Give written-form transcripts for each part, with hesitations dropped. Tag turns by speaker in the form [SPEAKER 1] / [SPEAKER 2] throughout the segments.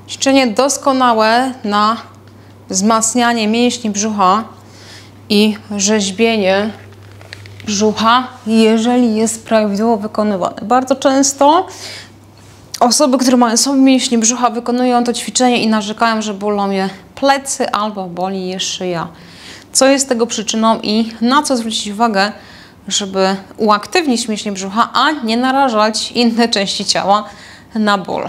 [SPEAKER 1] Ćwiczenie doskonałe na wzmacnianie mięśni brzucha i rzeźbienie brzucha, jeżeli jest prawidłowo wykonywane. Bardzo często osoby, które mają słabe mięśnie brzucha, wykonują to ćwiczenie i narzekają, że bolą je plecy albo boli je szyja. Co jest tego przyczyną i na co zwrócić uwagę, żeby uaktywnić mięśnie brzucha, a nie narażać inne części ciała na ból.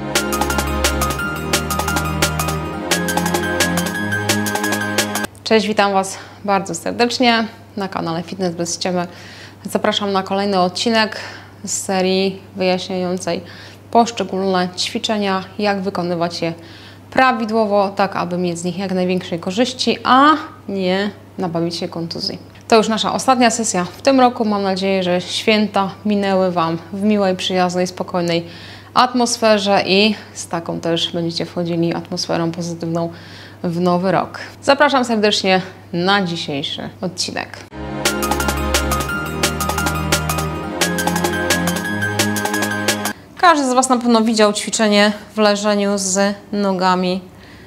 [SPEAKER 1] Cześć, witam Was bardzo serdecznie na kanale Fitness bez ściemy. Zapraszam na kolejny odcinek z serii wyjaśniającej poszczególne ćwiczenia, jak wykonywać je prawidłowo, tak aby mieć z nich jak największej korzyści, a nie nabawić się kontuzji. To już nasza ostatnia sesja w tym roku. Mam nadzieję, że święta minęły Wam w miłej, przyjaznej, spokojnej atmosferze i z taką też będziecie wchodzili atmosferą pozytywną w nowy rok. Zapraszam serdecznie na dzisiejszy odcinek. Każdy z Was na pewno widział ćwiczenie w leżeniu z nogami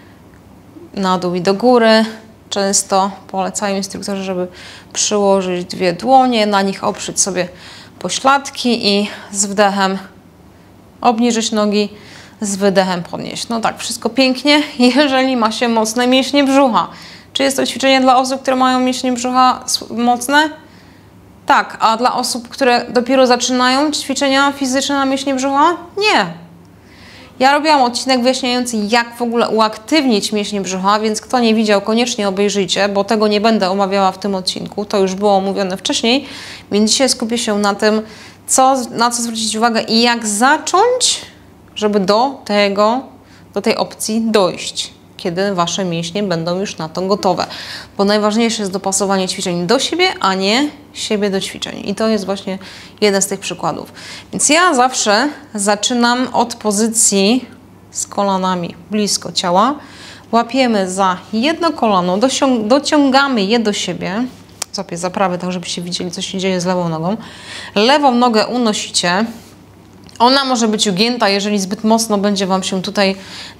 [SPEAKER 1] na dół i do góry. Często polecają instruktorzy, żeby przyłożyć dwie dłonie, na nich oprzeć sobie pośladki i z wdechem obniżyć nogi, z wydechem podnieść. No tak, wszystko pięknie, jeżeli ma się mocne mięśnie brzucha. Czy jest to ćwiczenie dla osób, które mają mięśnie brzucha mocne? Tak, a dla osób, które dopiero zaczynają ćwiczenia fizyczne na mięśnie brzucha? Nie. Ja robiłam odcinek wyjaśniający, jak w ogóle uaktywnić mięśnie brzucha, więc kto nie widział, koniecznie obejrzyjcie, bo tego nie będę omawiała w tym odcinku, to już było omówione wcześniej, więc dzisiaj skupię się na tym, na co zwrócić uwagę i jak zacząć, żeby do tej opcji dojść, kiedy Wasze mięśnie będą już na to gotowe. Bo najważniejsze jest dopasowanie ćwiczeń do siebie, a nie siebie do ćwiczeń. I to jest właśnie jeden z tych przykładów. Więc ja zawsze zaczynam od pozycji z kolanami blisko ciała. Łapiemy za jedno kolano, dociągamy je do siebie. Złapię za prawe, tak żebyście widzieli, co się dzieje z lewą nogą. Lewą nogę unosicie. Ona może być ugięta, jeżeli zbyt mocno będzie Wam się tutaj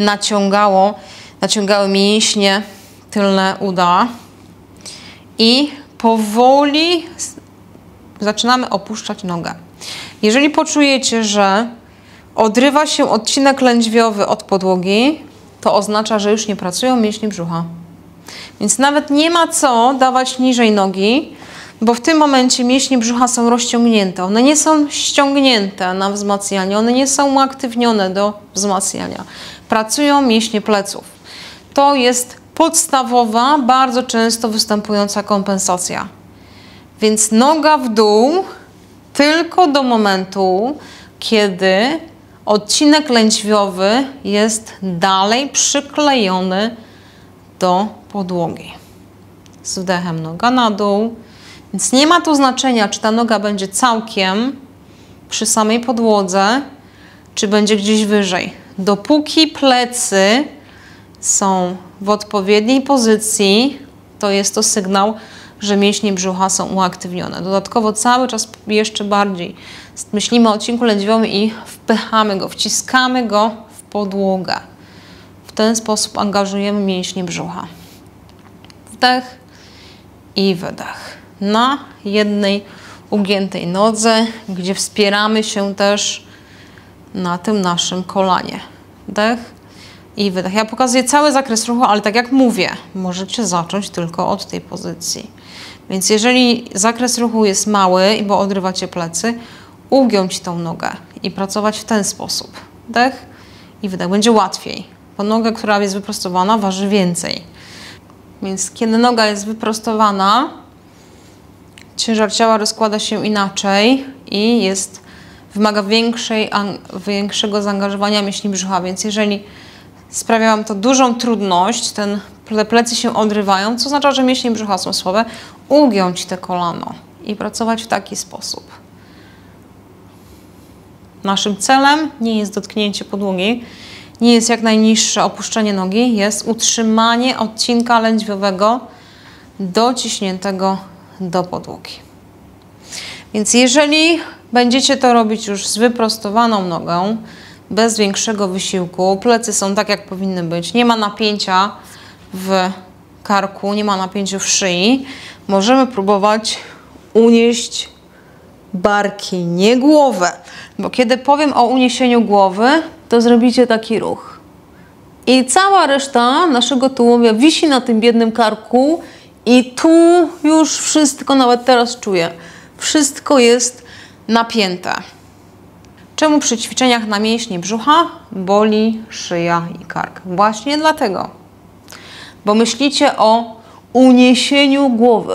[SPEAKER 1] naciągały mięśnie tylne uda. I powoli zaczynamy opuszczać nogę. Jeżeli poczujecie, że odrywa się odcinek lędźwiowy od podłogi, to oznacza, że już nie pracują mięśnie brzucha. Więc nawet nie ma co dawać niżej nogi, bo w tym momencie mięśnie brzucha są rozciągnięte. One nie są ściągnięte na wzmacnianie, one nie są uaktywnione do wzmacniania. Pracują mięśnie pleców. To jest podstawowa, bardzo często występująca kompensacja. Więc noga w dół tylko do momentu, kiedy odcinek lędźwiowy jest dalej przyklejony do podłogi. Z wdechem noga na dół. Więc nie ma tu znaczenia, czy ta noga będzie całkiem przy samej podłodze, czy będzie gdzieś wyżej. Dopóki plecy są w odpowiedniej pozycji, to jest to sygnał, że mięśnie brzucha są uaktywnione. Dodatkowo cały czas jeszcze bardziej myślimy o odcinku lędźwiowym i wpychamy go, wciskamy go w podłogę. W ten sposób angażujemy mięśnie brzucha. Wdech i wydech. Na jednej ugiętej nodze, gdzie wspieramy się też na tym naszym kolanie. Wdech i wydech. Ja pokazuję cały zakres ruchu, ale tak jak mówię, możecie zacząć tylko od tej pozycji. Więc jeżeli zakres ruchu jest mały, bo odrywacie plecy, ugiąć tą nogę i pracować w ten sposób. Wdech i wydech. Będzie łatwiej, bo noga, która jest wyprostowana, waży więcej. Więc kiedy noga jest wyprostowana, ciężar ciała rozkłada się inaczej i wymaga większego zaangażowania mięśni brzucha. Więc jeżeli sprawia Wam to dużą trudność, te plecy się odrywają, co oznacza, że mięśnie brzucha są słabe, ugiąć te kolano i pracować w taki sposób. Naszym celem nie jest dotknięcie podłogi, nie jest jak najniższe opuszczenie nogi, jest utrzymanie odcinka lędźwiowego dociśniętego do podłogi. Więc jeżeli będziecie to robić już z wyprostowaną nogą, bez większego wysiłku. Plecy są tak, jak powinny być. Nie ma napięcia w karku, nie ma napięcia w szyi. Możemy próbować unieść barki, nie głowę. Bo kiedy powiem o uniesieniu głowy, to zrobicie taki ruch. I cała reszta naszego tułowia wisi na tym biednym karku i tu już wszystko, nawet teraz czuję, wszystko jest napięte. Czemu przy ćwiczeniach na mięśnie brzucha boli szyja i kark? Właśnie dlatego, bo myślicie o uniesieniu głowy,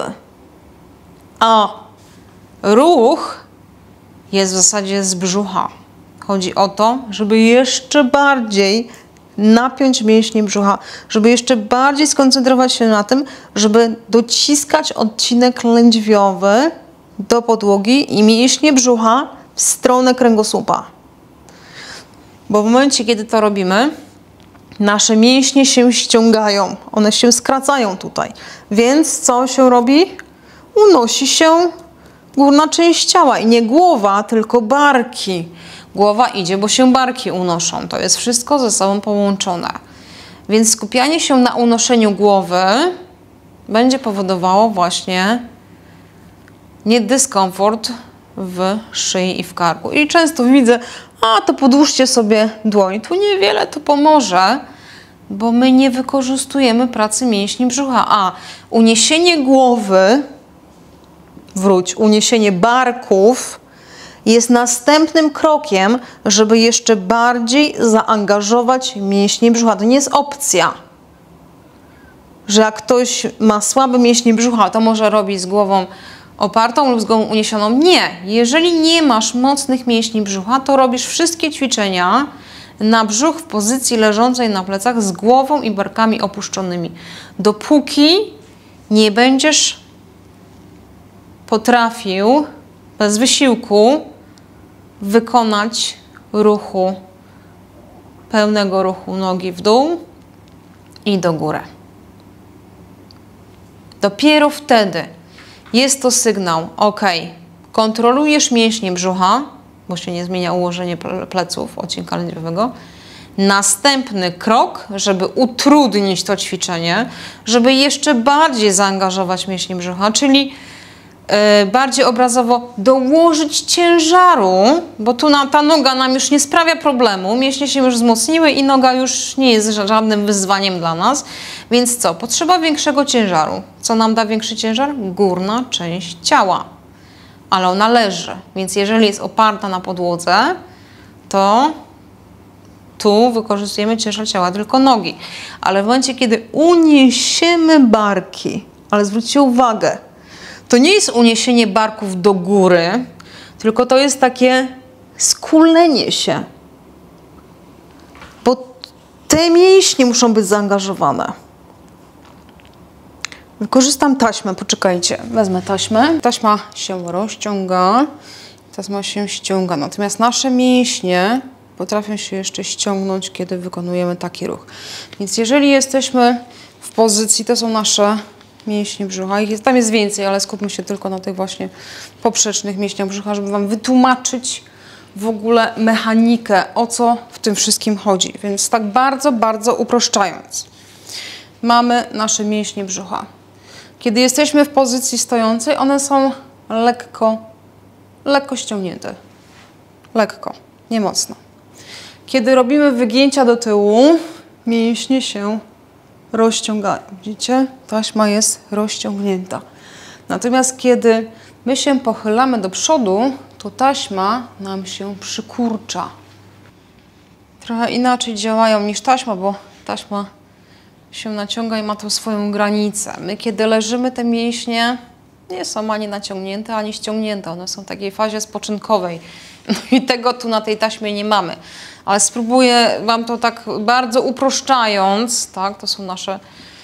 [SPEAKER 1] a ruch jest w zasadzie z brzucha. Chodzi o to, żeby jeszcze bardziej napiąć mięśnie brzucha, żeby jeszcze bardziej skoncentrować się na tym, żeby dociskać odcinek lędźwiowy do podłogi i mięśnie brzucha w stronę kręgosłupa. Bo w momencie, kiedy to robimy, nasze mięśnie się ściągają, one się skracają tutaj. Więc co się robi? Unosi się górna część ciała i nie głowa, tylko barki. Głowa idzie, bo się barki unoszą. To jest wszystko ze sobą połączone. Więc skupianie się na unoszeniu głowy będzie powodowało właśnie dyskomfort w szyi i w karku. I często widzę, to podłóżcie sobie dłoń. Tu niewiele to pomoże, bo my nie wykorzystujemy pracy mięśni brzucha. A uniesienie głowy, uniesienie barków jest następnym krokiem, żeby jeszcze bardziej zaangażować mięśnie brzucha. To nie jest opcja, że jak ktoś ma słabe mięśnie brzucha, to może robić z głową opartą lub z głową uniesioną. Nie. Jeżeli nie masz mocnych mięśni brzucha, to robisz wszystkie ćwiczenia na brzuch w pozycji leżącej na plecach z głową i barkami opuszczonymi. Dopóki nie będziesz potrafił bez wysiłku wykonać ruchu, pełnego ruchu nogi w dół i do góry. Dopiero wtedy jest to sygnał, ok, kontrolujesz mięśnie brzucha, bo się nie zmienia ułożenie pleców, odcinka lędźwiowego. Następny krok, żeby utrudnić to ćwiczenie, żeby jeszcze bardziej zaangażować mięśnie brzucha, czyli bardziej obrazowo dołożyć ciężaru, bo tu ta noga nam już nie sprawia problemu, mięśnie się już wzmocniły i noga już nie jest żadnym wyzwaniem dla nas. Więc co? Potrzeba większego ciężaru. Co nam da większy ciężar? Górna część ciała. Ale ona leży, więc jeżeli jest oparta na podłodze, to tu wykorzystujemy ciężar ciała tylko nogi. Ale w momencie, kiedy uniesiemy barki, ale zwróćcie uwagę, to nie jest uniesienie barków do góry, tylko to jest takie skulenie się. Bo te mięśnie muszą być zaangażowane. Wykorzystam taśmę, poczekajcie. Wezmę taśmę. Taśma się rozciąga, taśma się ściąga. Natomiast nasze mięśnie potrafią się jeszcze ściągnąć, kiedy wykonujemy taki ruch. Więc jeżeli jesteśmy w pozycji, to są nasze mięśnie brzucha. Tam jest więcej, ale skupmy się tylko na tych właśnie poprzecznych mięśniach brzucha, żeby Wam wytłumaczyć w ogóle mechanikę, o co w tym wszystkim chodzi. Więc tak bardzo, bardzo uproszczając. Mamy nasze mięśnie brzucha. Kiedy jesteśmy w pozycji stojącej, one są lekko ściągnięte. Lekko, nie mocno. Kiedy robimy wygięcia do tyłu, mięśnie się rozciągają. Widzicie? Taśma jest rozciągnięta. Natomiast kiedy my się pochylamy do przodu, to taśma nam się przykurcza. Trochę inaczej działają niż taśma, bo taśma się naciąga i ma tą swoją granicę. My, kiedy leżymy, te mięśnie nie są ani naciągnięte, ani ściągnięte. One są w takiej fazie spoczynkowej. No i tego tu na tej taśmie nie mamy. Ale spróbuję Wam to tak bardzo uproszczając, tak, to są nasze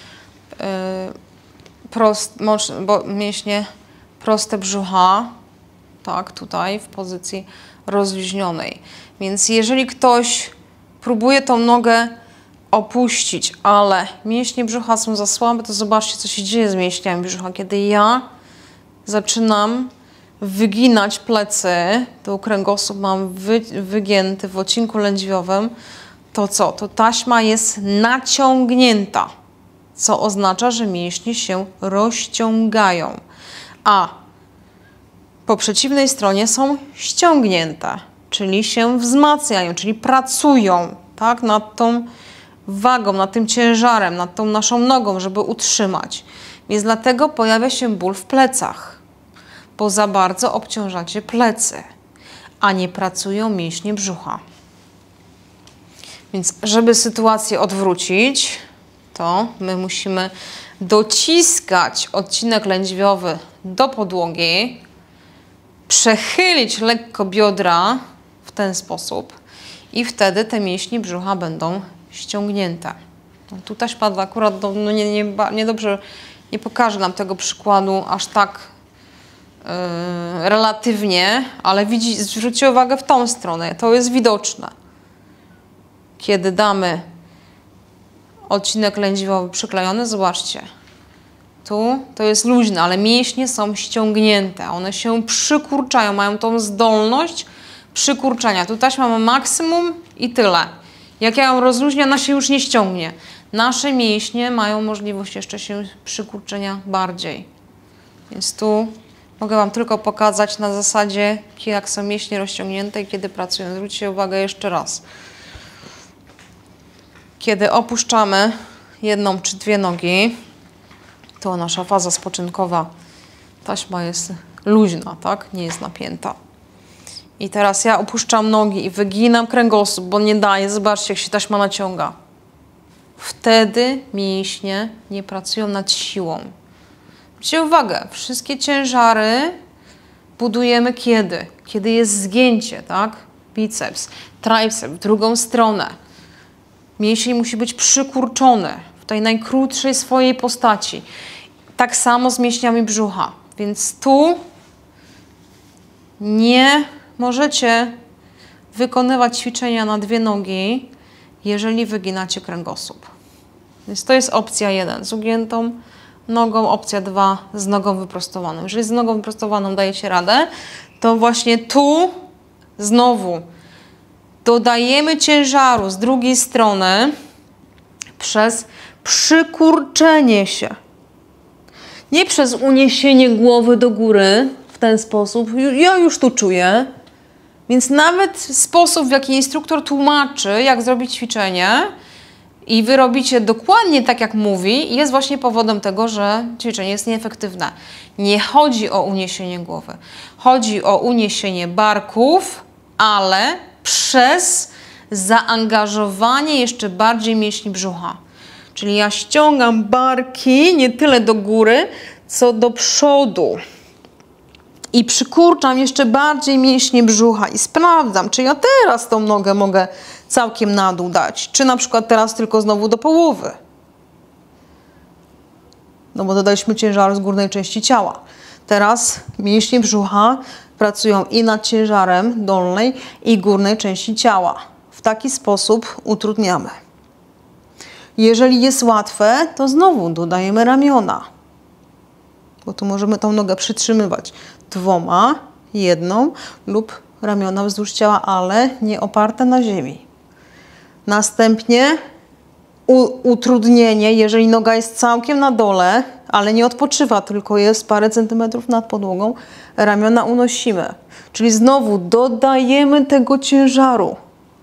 [SPEAKER 1] mięśnie proste brzucha, tak, tutaj w pozycji rozluźnionej. Więc jeżeli ktoś próbuje tą nogę opuścić, ale mięśnie brzucha są za słabe, to zobaczcie, co się dzieje z mięśniami brzucha. Kiedy ja zaczynam wyginać plecy, tu kręgosłup mam wygięty w odcinku lędźwiowym, to co? To taśma jest naciągnięta, co oznacza, że mięśnie się rozciągają, a po przeciwnej stronie są ściągnięte, czyli się wzmacniają, czyli pracują, tak, nad tą wagą, nad tym ciężarem, nad tą naszą nogą, żeby utrzymać. Więc dlatego pojawia się ból w plecach, bo za bardzo obciążacie plecy, a nie pracują mięśnie brzucha. Więc żeby sytuację odwrócić, to my musimy dociskać odcinek lędźwiowy do podłogi, przechylić lekko biodra w ten sposób i wtedy te mięśnie brzucha będą ściągnięte. No, tu też padła akurat, niedobrze, nie pokażę nam tego przykładu aż tak relatywnie, ale zwróćcie uwagę w tą stronę, to jest widoczne. Kiedy damy odcinek lędźwiowy przyklejony, zobaczcie, tu to jest luźne, ale mięśnie są ściągnięte, one się przykurczają, mają tą zdolność przykurczania. Tu taśma ma maksimum i tyle. Jak ja ją rozluźnię, ona się już nie ściągnie. Nasze mięśnie mają możliwość jeszcze się przykurczenia bardziej. Więc tu mogę Wam tylko pokazać na zasadzie, jak są mięśnie rozciągnięte i kiedy pracują. Zwróćcie uwagę jeszcze raz. Kiedy opuszczamy jedną czy dwie nogi, to nasza faza spoczynkowa, taśma jest luźna, tak? Nie jest napięta. I teraz ja opuszczam nogi i wyginam kręgosłup, bo nie daje. Zobaczcie, jak się taśma naciąga. Wtedy mięśnie nie pracują nad siłą. Zwróćcie uwagę, wszystkie ciężary budujemy kiedy? Kiedy jest zgięcie, tak? Biceps, triceps, w drugą stronę. Mięsień musi być przykurczony w tej najkrótszej swojej postaci. Tak samo z mięśniami brzucha. Więc tu nie możecie wykonywać ćwiczenia na dwie nogi, jeżeli wyginacie kręgosłup. Więc to jest opcja 1 z ugiętą nogą, opcja 2 z nogą wyprostowaną. Jeżeli z nogą wyprostowaną dajecie radę, to właśnie tu znowu dodajemy ciężaru z drugiej strony przez przykurczenie się. Nie przez uniesienie głowy do góry w ten sposób. Ja już tu czuję. Więc nawet sposób, w jaki instruktor tłumaczy, jak zrobić ćwiczenie i wy robicie dokładnie tak, jak mówi, jest właśnie powodem tego, że ćwiczenie jest nieefektywne. Nie chodzi o uniesienie głowy. Chodzi o uniesienie barków, ale przez zaangażowanie jeszcze bardziej mięśni brzucha. Czyli ja ściągam barki nie tyle do góry, co do przodu. I przykurczam jeszcze bardziej mięśnie brzucha i sprawdzam, czy ja teraz tą nogę mogę całkiem na dół dać, czy na przykład teraz tylko znowu do połowy. No bo dodaliśmy ciężar z górnej części ciała. Teraz mięśnie brzucha pracują i nad ciężarem dolnej i górnej części ciała. W taki sposób utrudniamy. Jeżeli jest łatwe, to znowu dodajemy ramiona. Bo tu możemy tą nogę przytrzymywać dwoma, jedną lub ramiona wzdłuż ciała, ale nie oparte na ziemi. Następnie utrudnienie, jeżeli noga jest całkiem na dole, ale nie odpoczywa, tylko jest parę centymetrów nad podłogą, ramiona unosimy. Czyli znowu dodajemy tego ciężaru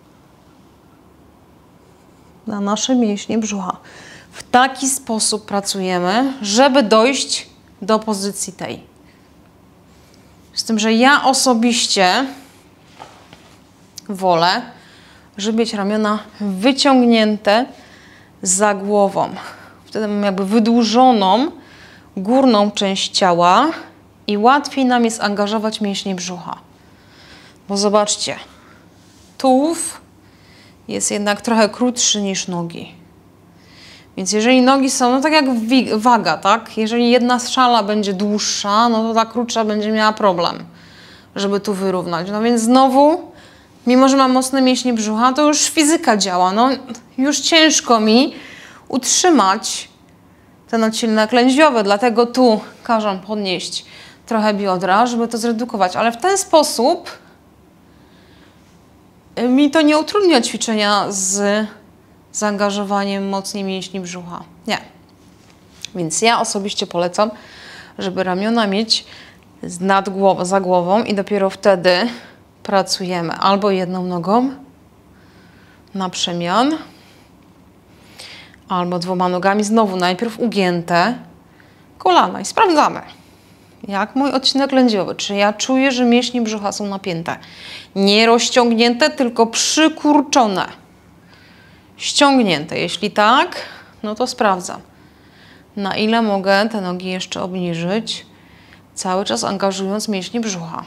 [SPEAKER 1] na nasze mięśnie brzucha. W taki sposób pracujemy, żeby dojść do pozycji tej. Z tym, że ja osobiście wolę, żeby mieć ramiona wyciągnięte za głową. Wtedy mam jakby wydłużoną górną część ciała i łatwiej nam jest angażować mięśnie brzucha. Bo zobaczcie, tułów jest jednak trochę krótszy niż nogi. Więc jeżeli nogi są, no tak jak waga, tak? Jeżeli jedna szala będzie dłuższa, no to ta krótsza będzie miała problem, żeby tu wyrównać. No więc znowu, mimo że mam mocne mięśnie brzucha, to już fizyka działa. No już ciężko mi utrzymać ten odcinek lędźwiowy, dlatego tu każę podnieść trochę biodra, żeby to zredukować, ale w ten sposób mi to nie utrudnia ćwiczenia z zaangażowaniem mocniej mięśni brzucha. Nie. Więc ja osobiście polecam, żeby ramiona mieć za głową i dopiero wtedy pracujemy albo jedną nogą na przemian, albo dwoma nogami, znowu najpierw ugięte kolana i sprawdzamy, jak mój odcinek lędźwiowy, czy ja czuję, że mięśnie brzucha są napięte. Nie rozciągnięte, tylko przykurczone. Ściągnięte. Jeśli tak, no to sprawdzam, na ile mogę te nogi jeszcze obniżyć, cały czas angażując mięśnie brzucha.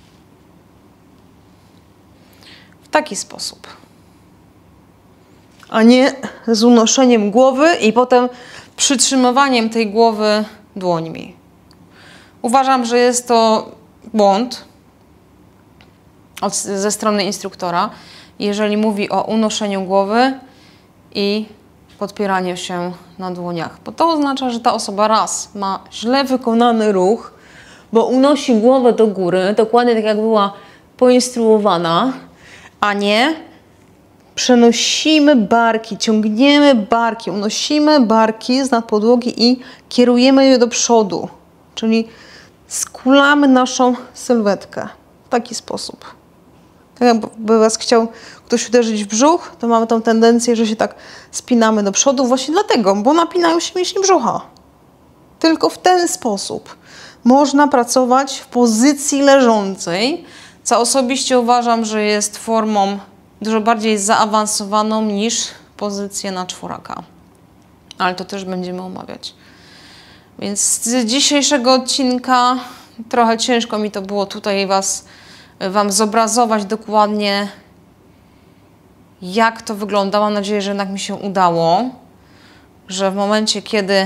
[SPEAKER 1] W taki sposób. A nie z unoszeniem głowy i potem przytrzymywaniem tej głowy dłońmi. Uważam, że jest to błąd ze strony instruktora, jeżeli mówi o unoszeniu głowy i podpieraniu się na dłoniach. Bo to oznacza, że ta osoba raz ma źle wykonany ruch, bo unosi głowę do góry, dokładnie tak jak była poinstruowana, a nie przenosimy barki, ciągniemy barki, unosimy barki z nad podłogi i kierujemy je do przodu. Czyli skulamy naszą sylwetkę w taki sposób. Tak jakby Was chciał ktoś uderzyć w brzuch, to mamy tą tendencję, że się tak spinamy do przodu właśnie dlatego, bo napinają się mięśnie brzucha. Tylko w ten sposób można pracować w pozycji leżącej, co osobiście uważam, że jest formą dużo bardziej zaawansowaną niż pozycję na czworaka. Ale to też będziemy omawiać. Więc z dzisiejszego odcinka trochę ciężko mi to było tutaj Wam zobrazować dokładnie, jak to wygląda. Mam nadzieję, że jednak mi się udało, że w momencie, kiedy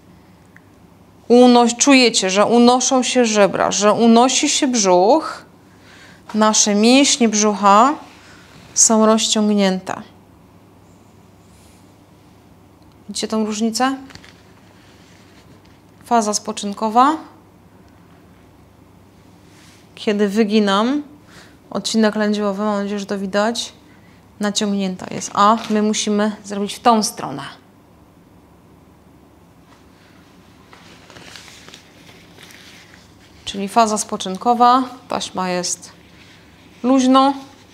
[SPEAKER 1] czujecie, że unoszą się żebra, że unosi się brzuch, nasze mięśnie brzucha są rozciągnięte. Widzicie tą różnicę? Faza spoczynkowa. Kiedy wyginam odcinek lędźwiowy, mam nadzieję, że to widać, naciągnięta jest. A my musimy zrobić w tą stronę. Czyli faza spoczynkowa, taśma jest luźno.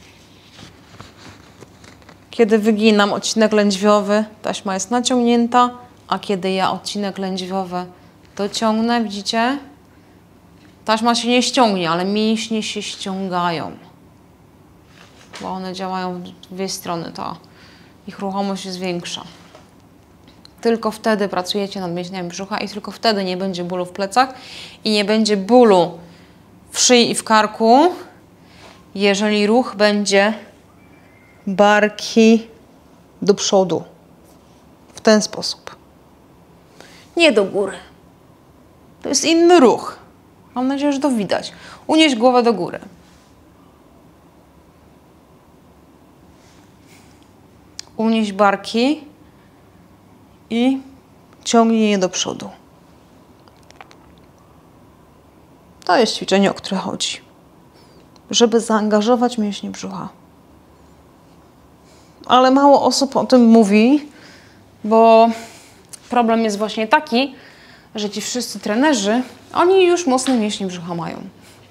[SPEAKER 1] Kiedy wyginam odcinek lędźwiowy, taśma jest naciągnięta, a kiedy ja odcinek lędźwiowy dociągnę, widzicie? Taśma się nie ściągnie, ale mięśnie się ściągają. Bo one działają w dwie strony, to ich ruchomość jest większa. Tylko wtedy pracujecie nad mięśniami brzucha i tylko wtedy nie będzie bólu w plecach i nie będzie bólu w szyi i w karku, jeżeli ruch będzie barki do przodu. W ten sposób. Nie do góry. To jest inny ruch. Mam nadzieję, że to widać. Unieść głowę do góry. Unieść barki i ciągnij je do przodu. To jest ćwiczenie, o które chodzi. Żeby zaangażować mięśnie brzucha. Ale mało osób o tym mówi, bo problem jest właśnie taki, że ci wszyscy trenerzy, oni już mocne mięśnie brzucha mają.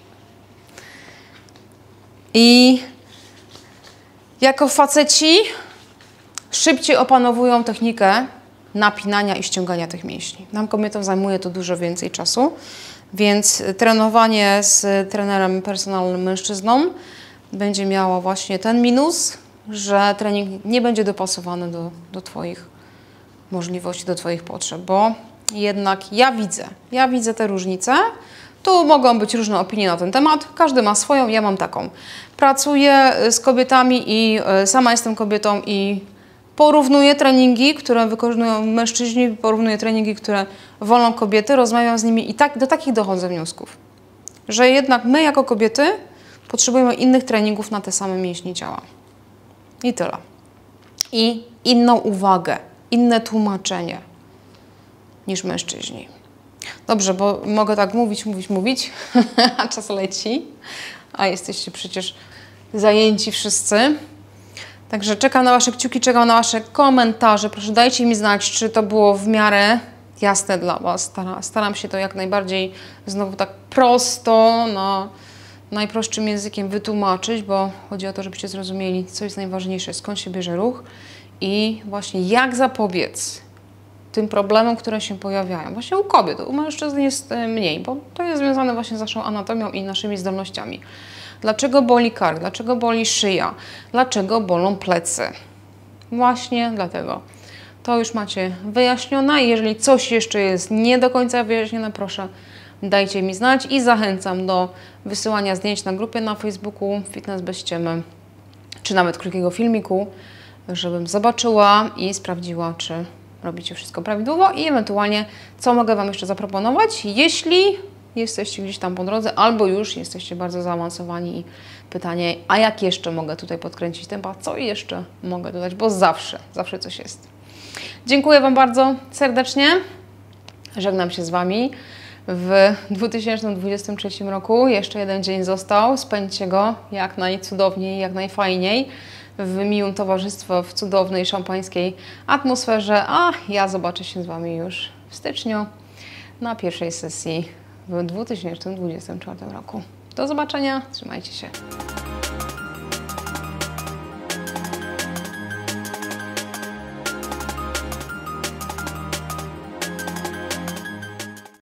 [SPEAKER 1] I jako faceci szybciej opanowują technikę napinania i ściągania tych mięśni. Nam kobietom zajmuje to dużo więcej czasu, więc trenowanie z trenerem personalnym mężczyzną będzie miało właśnie ten minus, że trening nie będzie dopasowany do Twoich możliwości, do Twoich potrzeb, bo jednak ja widzę te różnice. Tu mogą być różne opinie na ten temat, każdy ma swoją, ja mam taką. Pracuję z kobietami i sama jestem kobietą i porównuję treningi, które wykonują mężczyźni, porównuję treningi, które wolą kobiety, rozmawiam z nimi i do takich dochodzę wniosków, że jednak my jako kobiety potrzebujemy innych treningów na te same mięśnie ciała. I tyle. I inną uwagę, inne tłumaczenie niż mężczyźni. Dobrze, bo mogę tak mówić, a czas leci, a jesteście przecież zajęci wszyscy. Także czekam na Wasze kciuki, czekam na Wasze komentarze. Proszę dajcie mi znać, czy to było w miarę jasne dla Was. Staram się to jak najbardziej znowu tak prosto, najprostszym językiem wytłumaczyć, bo chodzi o to, żebyście zrozumieli, co jest najważniejsze, skąd się bierze ruch i właśnie jak zapobiec tym problemom, które się pojawiają. Właśnie u kobiet, u mężczyzn jest mniej, bo to jest związane właśnie z naszą anatomią i naszymi zdolnościami. Dlaczego boli kark? Dlaczego boli szyja? Dlaczego bolą plecy? Właśnie dlatego. To już macie wyjaśnione. Jeżeli coś jeszcze jest nie do końca wyjaśnione, proszę dajcie mi znać i zachęcam do wysyłania zdjęć na grupie na Facebooku Fitness bez ściemy, czy nawet krótkiego filmiku, żebym zobaczyła i sprawdziła, czy robicie wszystko prawidłowo i ewentualnie co mogę Wam jeszcze zaproponować, jeśli jesteście gdzieś tam po drodze albo już jesteście bardzo zaawansowani i pytanie, a jak jeszcze mogę tutaj podkręcić tempo, co jeszcze mogę dodać, bo zawsze coś jest. Dziękuję Wam bardzo serdecznie. Żegnam się z Wami w 2023 roku. Jeszcze jeden dzień został. Spędźcie go jak najcudowniej, jak najfajniej, w miłym towarzystwie, w cudownej, szampańskiej atmosferze, a ja zobaczę się z Wami już w styczniu na pierwszej sesji w 2024 roku. Do zobaczenia, trzymajcie się.